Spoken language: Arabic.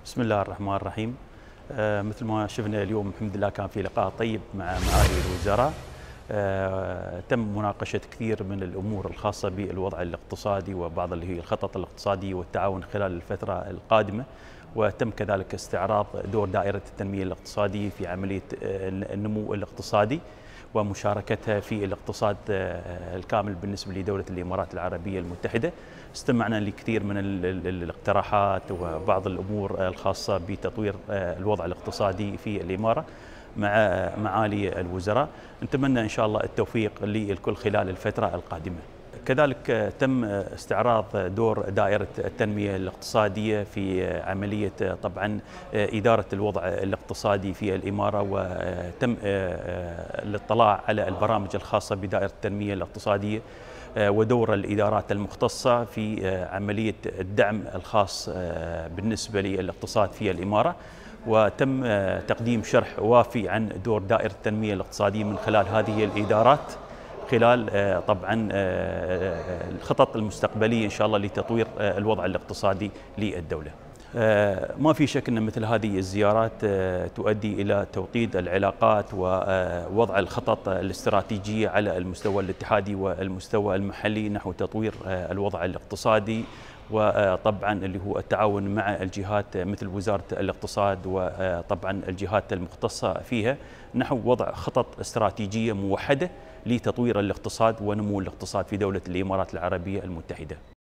بسم الله الرحمن الرحيم. مثل ما شفنا اليوم الحمد لله كان في لقاء طيب مع معالي الوزراء. تم مناقشة كثير من الأمور الخاصة بالوضع الاقتصادي وبعض اللي هي الخطط الاقتصادية والتعاون خلال الفترة القادمة، وتم كذلك استعراض دور دائرة التنمية الاقتصادية في عملية النمو الاقتصادي ومشاركتها في الاقتصاد الكامل بالنسبة لدولة الإمارات العربية المتحدة. استمعنا لكثير من الاقتراحات وبعض الأمور الخاصة بتطوير الوضع الاقتصادي في الإمارة مع معالي الوزراء. نتمنى إن شاء الله التوفيق للكل خلال الفترة القادمة. كذلك تم استعراض دور دائرة التنمية الاقتصادية في عملية طبعا إدارة الوضع الاقتصادي في الإمارة، وتم الاطلاع على البرامج الخاصة بدائرة التنمية الاقتصادية ودور الإدارات المختصة في عملية الدعم الخاص بالنسبة للاقتصاد في الإمارة، وتم تقديم شرح وافي عن دور دائرة التنمية الاقتصادية من خلال هذه الإدارات خلال طبعا الخطط المستقبلية إن شاء الله لتطوير الوضع الاقتصادي للدولة. ما في شك أن مثل هذه الزيارات تؤدي إلى توطيد العلاقات ووضع الخطط الاستراتيجية على المستوى الاتحادي والمستوى المحلي نحو تطوير الوضع الاقتصادي، وطبعا اللي هو التعاون مع الجهات مثل وزارة الاقتصاد وطبعا الجهات المختصة فيها نحو وضع خطط استراتيجية موحدة لتطوير الاقتصاد ونمو الاقتصاد في دولة الإمارات العربية المتحدة.